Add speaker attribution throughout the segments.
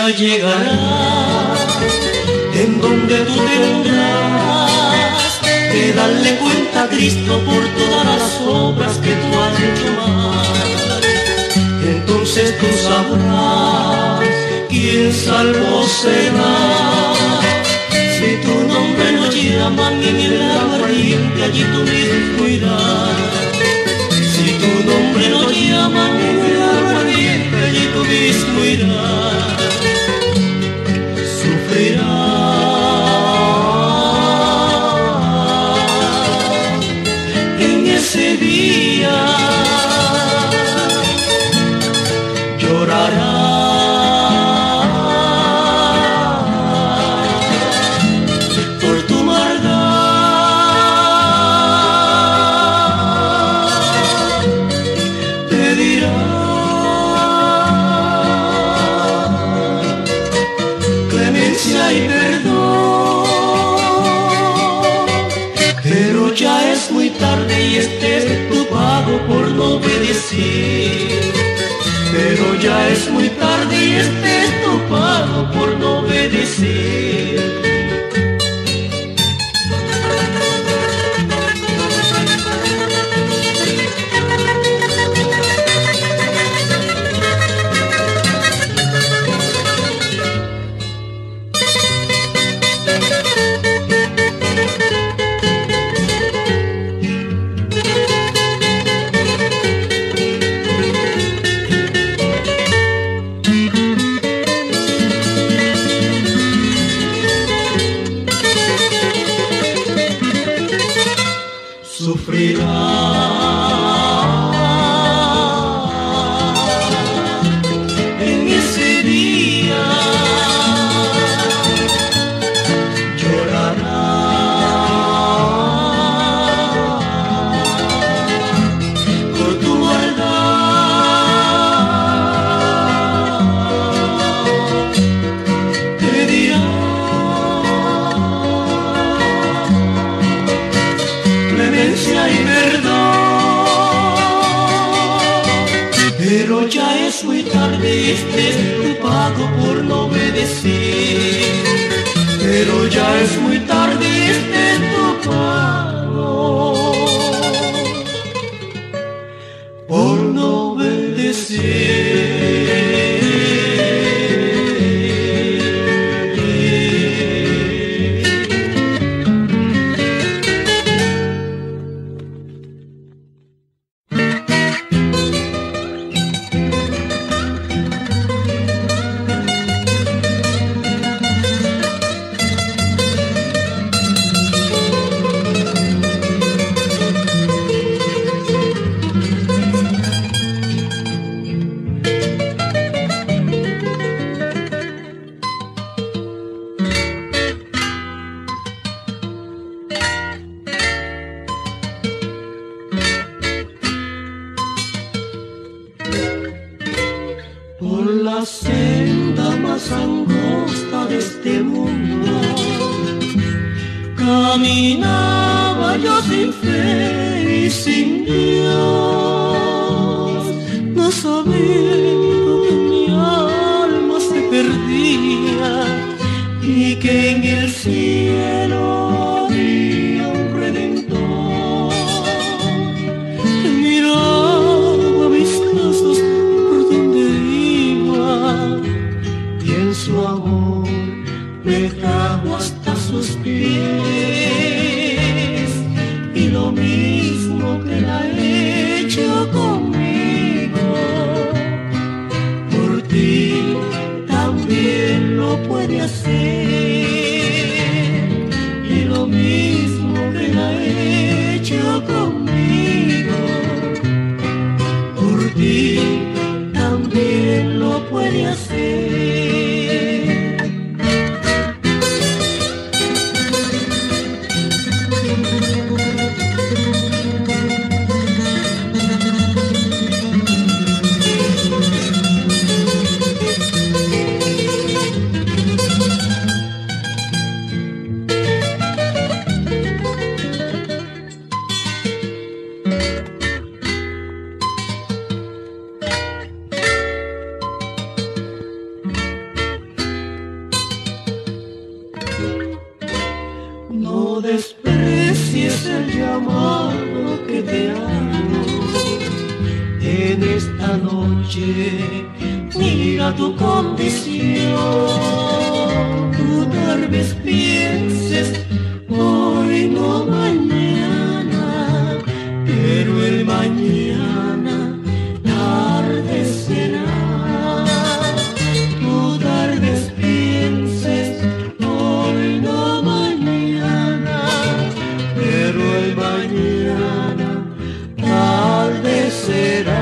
Speaker 1: día llegará en donde tú tendrás que darle cuenta a Cristo por todas las obras que tú has hecho mal. Entonces tú sabrás quién salvo será. Si tu nombre lo llaman en el agua ardiente, allí tú mismo irás. Si tu nombre lo llaman en el agua ardiente, allí tú mismo irás. Sufrirás en ese día, llorarás por tu maldad. Te dirá clemencia y perdón, pero ya es muy tarde y este es tu pago por no obedecer. Pero ya es muy tarde y este es tu pago por no obedecer. En ese día llorará por tu maldad. Te dirá clemencia y pero ya es muy tarde, este es tu pago por no obedecer. Pero ya es muy tarde, este es tu pago por no obedecer. Por la senda más angosta de este mundo caminaba yo sin fe y sin Dios, no sabiendo que mi alma se perdía y que en el cielo había un redentor. Miraba mis pasos por donde iba y en su amor me trajo hasta sus pies, y lo mismo que él ha hecho conmigo, por ti también lo puede hacer. Y desprecies el llamado que te hago. En esta noche mira tu condición. Tú tal vez pienses hoy no mañana, pero el mañana tarde será. Tú tal vez pienses hoy no mañana, pero el mañana tarde será.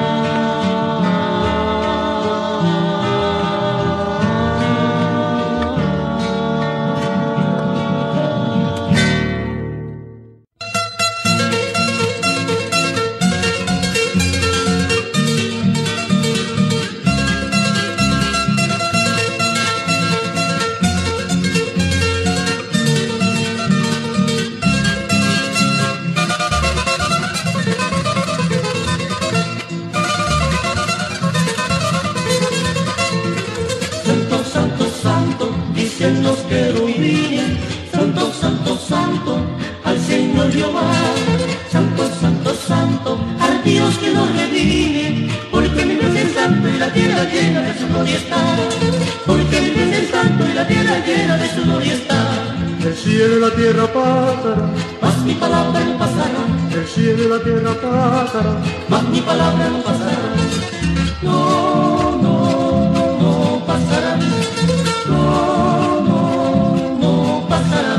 Speaker 1: Dicen los querubines, santo, santo, santo, al Señor Jehová. Santo, santo, santo, al Dios que nos redime, porque mi Dios es santo y la tierra llena de su gloria está. Porque mi Dios es santo y la tierra llena de su gloria está.
Speaker 2: El cielo y la tierra pasarán,
Speaker 1: mas mi palabra no pasará.
Speaker 2: el cielo y la tierra pasarán,
Speaker 1: Mas mi palabra no pasará. No, no, no pasará. No, no, no pasará.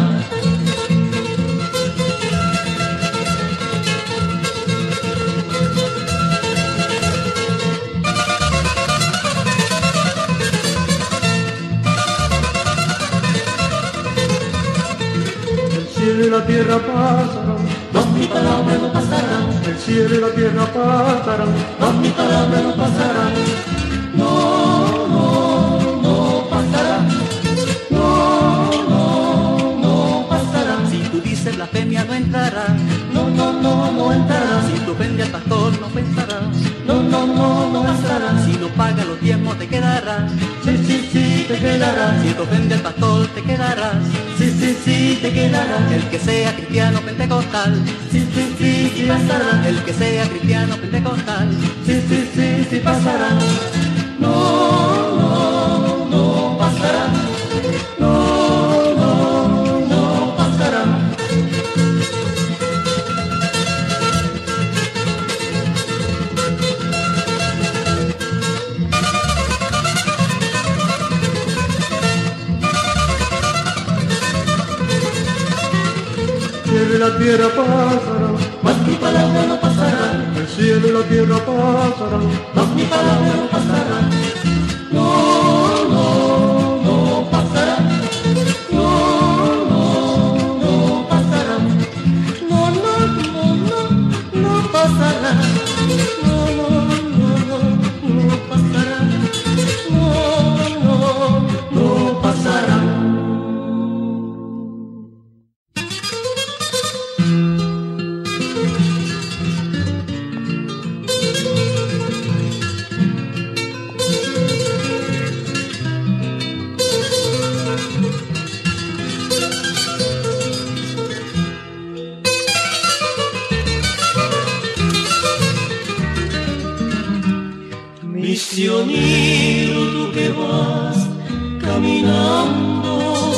Speaker 2: el cielo y la tierra pasarán,
Speaker 1: Mas mi palabra no pasará.
Speaker 2: el cielo y la tierra pasarán,
Speaker 1: Mas mi palabra no pasará. No, no, no pasará. No, no, no pasará. Si tú dices blasfemia no entrará. No, no, no, no entrará. Si tú ofendes al pastor no pensarás. No, no, no, no pasará. Si no pagas los diezmos te quedarás. Sí, sí, sí, te quedarás. Si te ofende al pastor te quedarás. Sí, sí, sí, te quedarás. El que sea cristiano pentecostal. Sí, sí, sí, sí pasará. El que sea cristiano pentecostal. Sí, sí, sí, sí pasará. No, no, no pasará. No, no, no pasará.
Speaker 2: el cielo y la tierra pasarán,
Speaker 1: Mas mi palabra no pasará.
Speaker 2: el cielo y la tierra pasarán,
Speaker 1: Mas mi palabra no pasará. No, no, no pasará. No, no, no pasará. No, no, no, no, no pasará. No, no, no, no, no pasará. No, no, no pasará. Misionero, tú que vas caminando,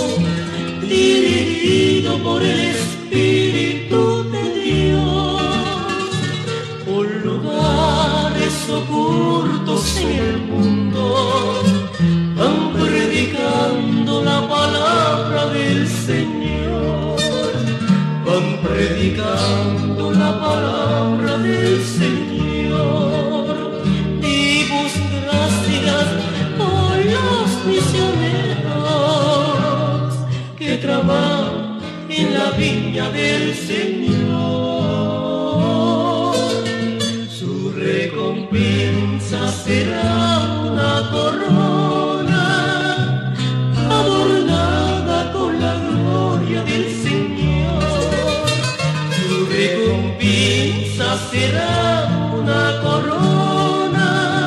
Speaker 1: dirigido por el Espíritu de Dios, por lugares ocultos en el mundo, van predicando la palabra del Señor, van predicando la palabra del Señor. Dimos gracias por los misioneros que trabajan en la viña del Señor. Su recompensa será una corona adornada con la gloria del Señor. Su recompensa será una corona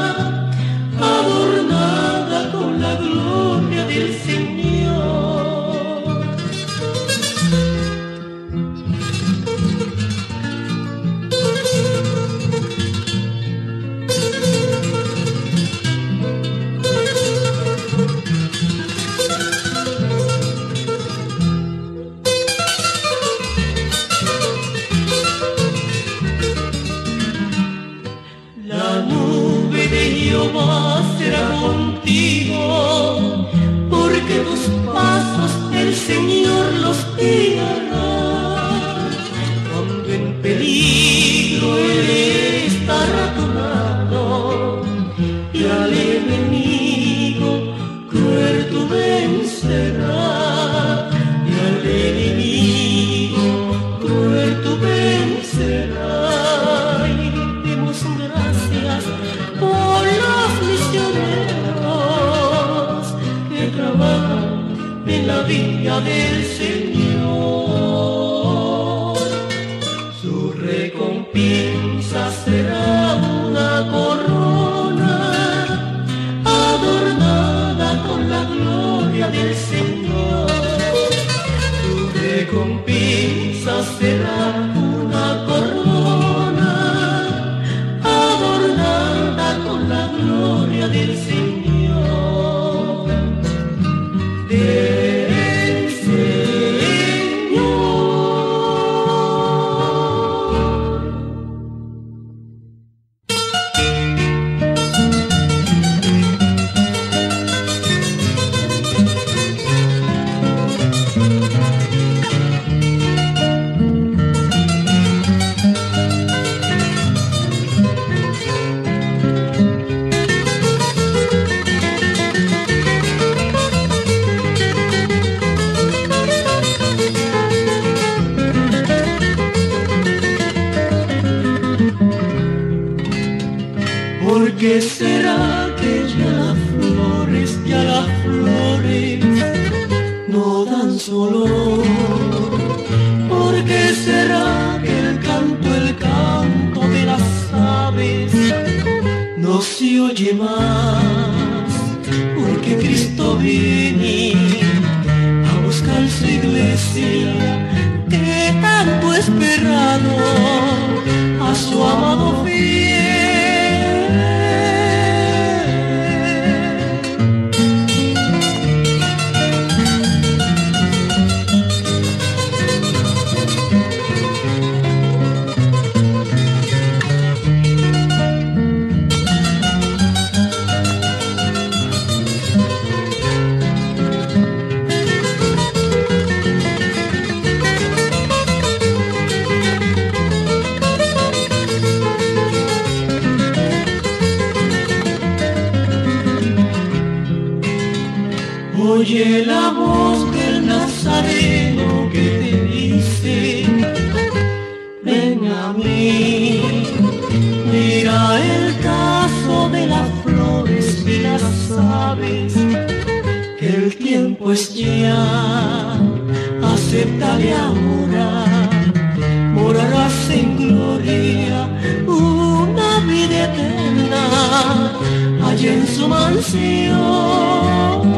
Speaker 1: adornada con la gloria del Señor. esa será una corona adornada con la gloria del Señor, del Señor. ¿Por qué será que ya las flores no dan su olor? ¿Por qué será que el canto de las aves no se oye más? Porque Cristo viene a buscar su iglesia que tanto ha esperado a su amado fiel. Oye la voz del Nazareno que te dice, ven a mí. Mira el caso de las flores y las aves, que el tiempo es ya, acéptale ahora, morarás en gloria, una vida eterna, allá en su mansión.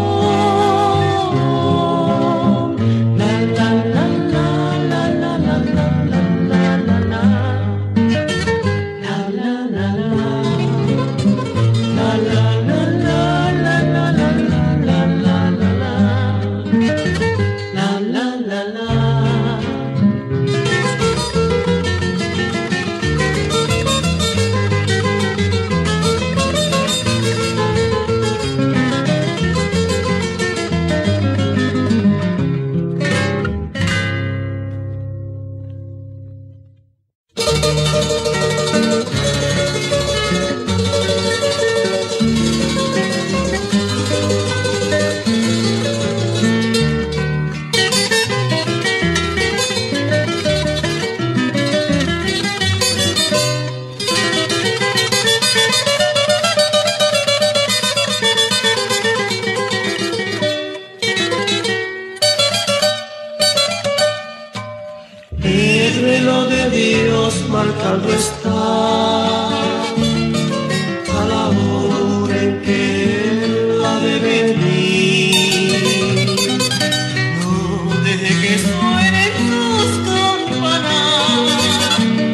Speaker 1: El reloj de Dios marcando está a la hora en que Él ha de venir. No deje que suenen tus campanas,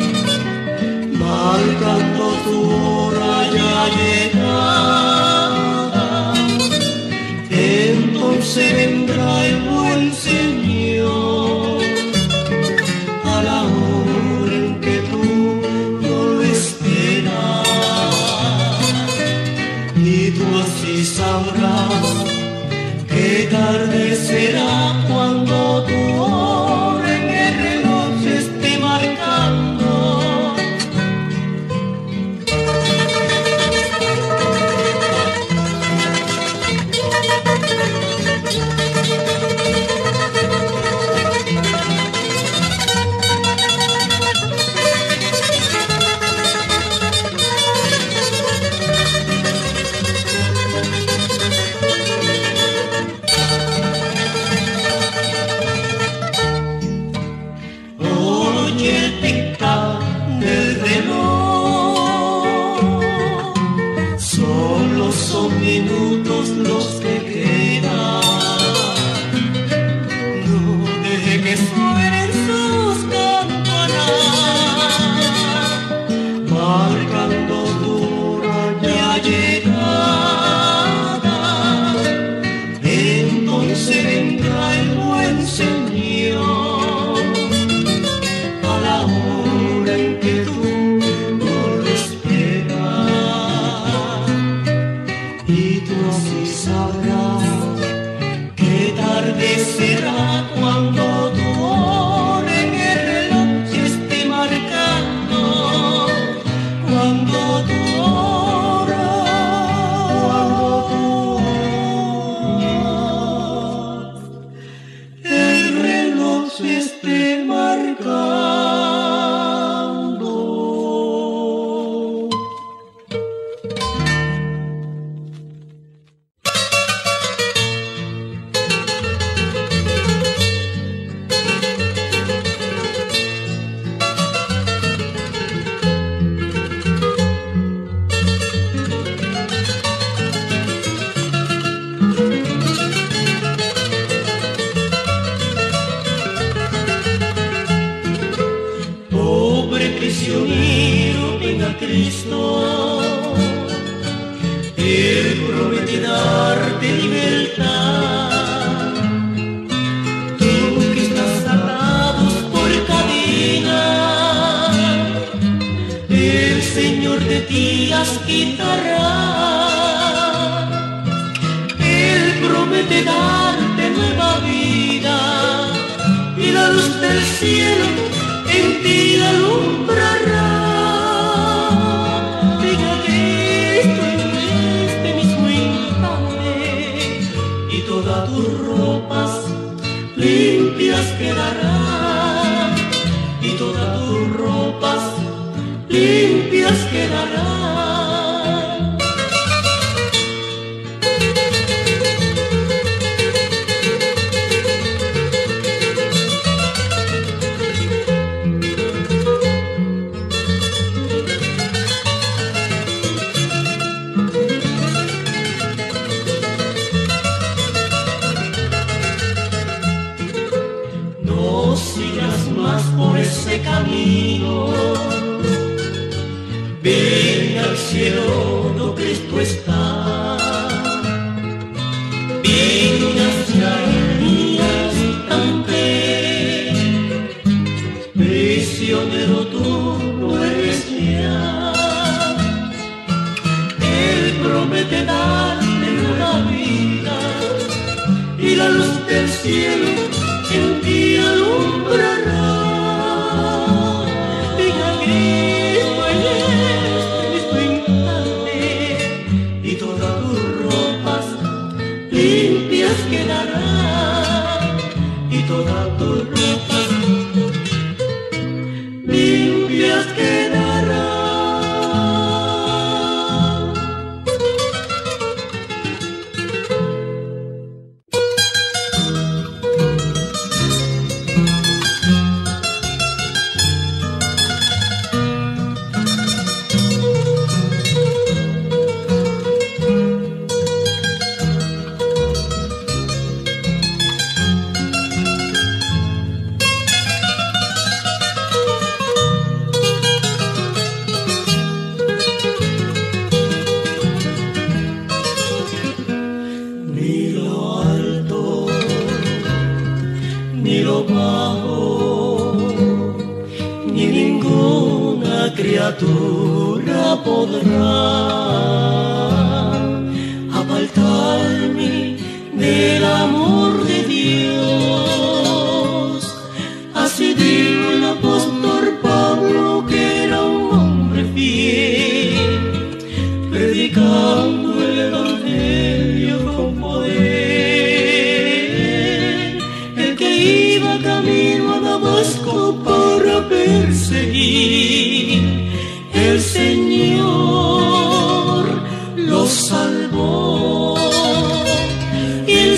Speaker 1: marcando tu hora ya llegada. Entonces vendrá el buen Señor a la hora en que tú no lo estás. prisionero venga Cristo, Él promete darte libertad. Tú que estás atado por cadenas, el Señor de ti las quitará. Él promete darte nueva vida y la luz del cielo en ti alumbrará. Diga Cristo en este mismo instante y todas tus ropas limpias quedarán, y todas tus ropas limpias quedarán. Camino, ven al cielo, no Cristo está, ven hacia el instante, prisionero tú no eres ya. Él promete darte una vida y la luz del cielo en ti alumbrará. Quedará y todas tus ropas limpias quedarán. Criatura podrá apartarme del amor de Dios. Así dijo el apóstol Pablo, que era un hombre fiel, predicando el evangelio con poder. El que iba camino a Damasco para perseguir, el Señor lo salvó, y el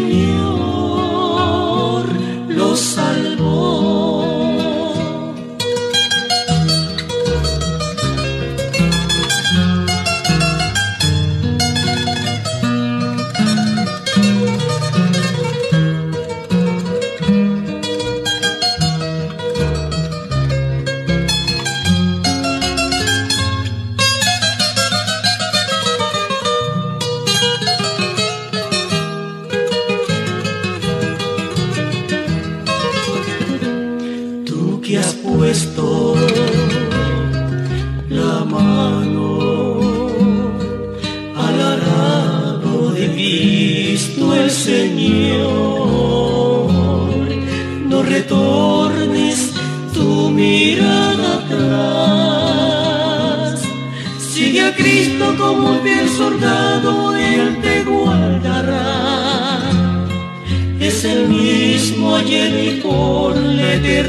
Speaker 1: Señor lo salvó. La mano al arado de Cristo el Señor, no retornes tu mirada atrás, sigue a Cristo como un fiel soldado y Él te guardará. Es el mismo ayer y por la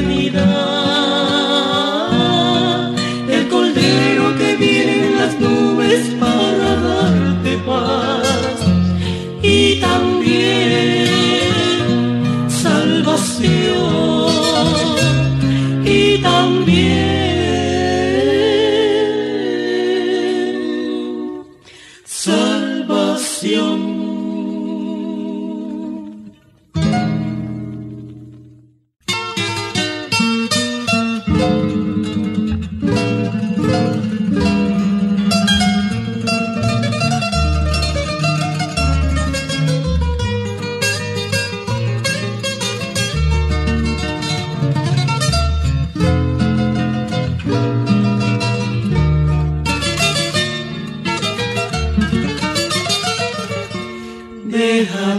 Speaker 1: eternidad, el Cordero que viene en las nubes para darte paz y también salvación, y también salvación.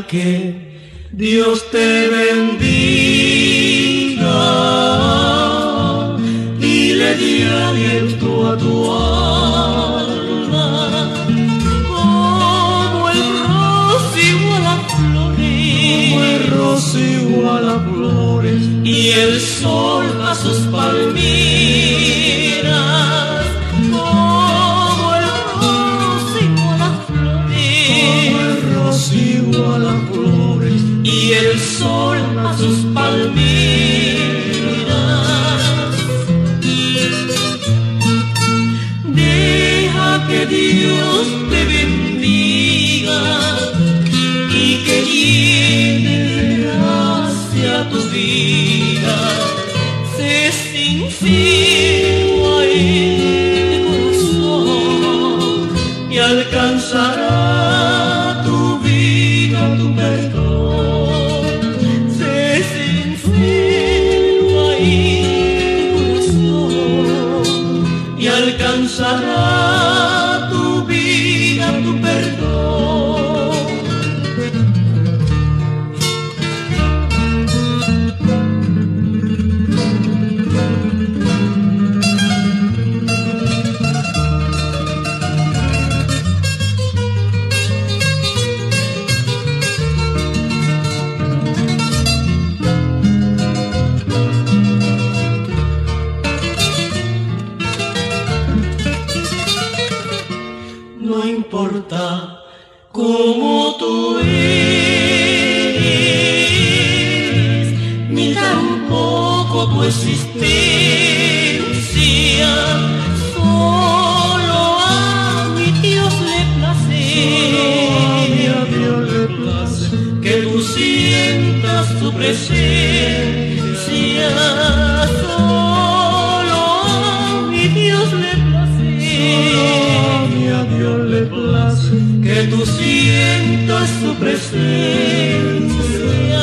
Speaker 1: que Dios te bendiga y le dé aliento a tu alma, como el rocío a las flores,
Speaker 2: como el rocío a las flores,
Speaker 1: y el sol a sus palmeras, como el rocío a las flores,
Speaker 2: como el rocío a las flores,
Speaker 1: y el sol a sus palmeras. Deja que Dios te bendiga y que llene de gracia tu vida. Sé sincero a Él de corazón y alcanzará tu vida tu perdón. Sé sincero a Él de corazón y alcanzará tu vida tu perdón. No importa cómo tú eres, ni tampoco tu existencia, solo a mi Dios le place, que tú sientas su presencia, solo a mi Dios le place, que tú sientas su presencia.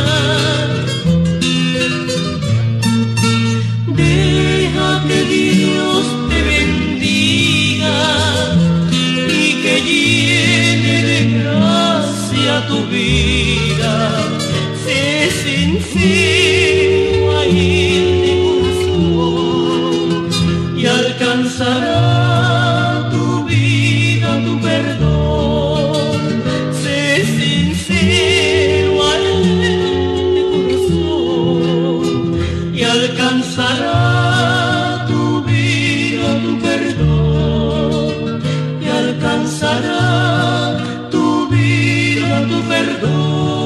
Speaker 1: Deja que Dios te bendiga y que llene de gracia tu vida. Sé sincero a Él de corazón y alcanzará tu vida tu perdón. Sé sincero a Él de corazón y alcanzará tu vida tu perdón, y alcanzará tu vida tu perdón.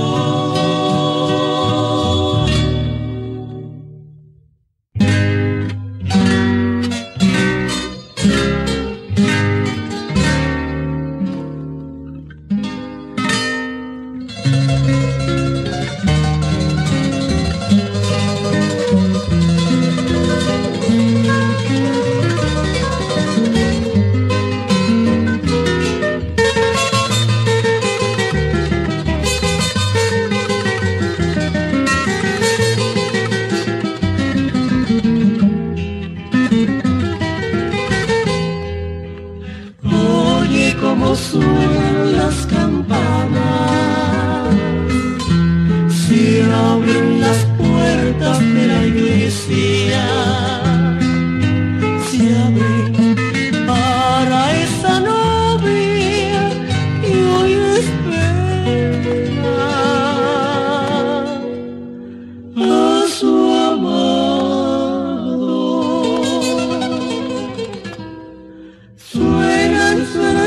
Speaker 1: Como suenan las campanas, se abren las puertas de la iglesia, se abren para esa novia que hoy espera a su amado. Suenan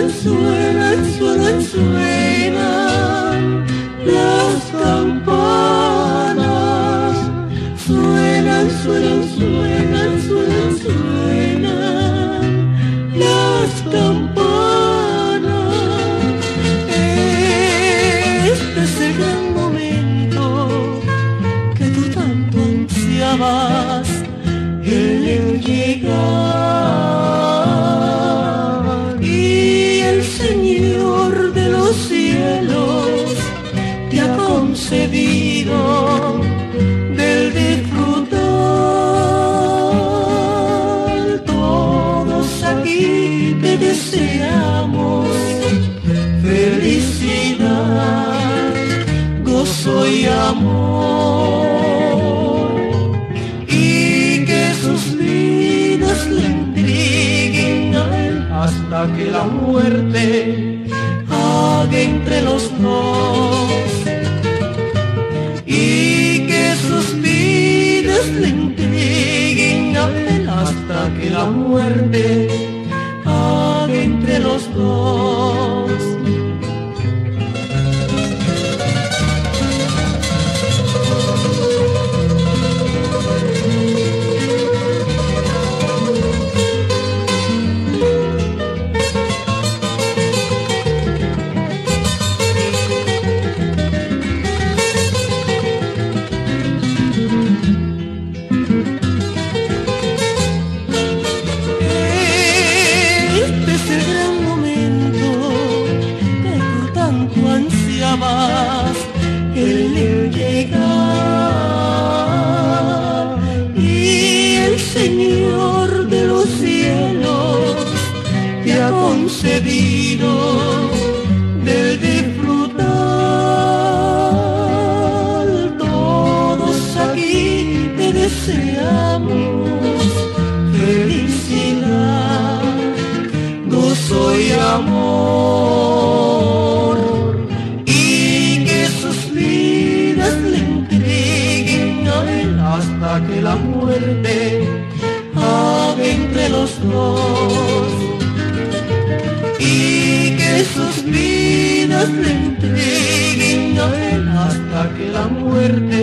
Speaker 1: las campanas, suenan las campanas. Este es el gran momento que tú tanto ansiabas, el llegar, y el Señor de los cielos te ha concedido del disfrutar. Todos aquí te deseamos felicidad, la muerte haga entre los dos, y que sus vidas le entreguen a él hasta que la muerte haga entre los dos. El llegar, y el Señor de los cielos te ha concedido del disfrutar. Todos aquí te deseamos felicidad, gozo y amor, hasta que la muerte haga entre los dos, y que sus vidas le entreguen a él hasta que la muerte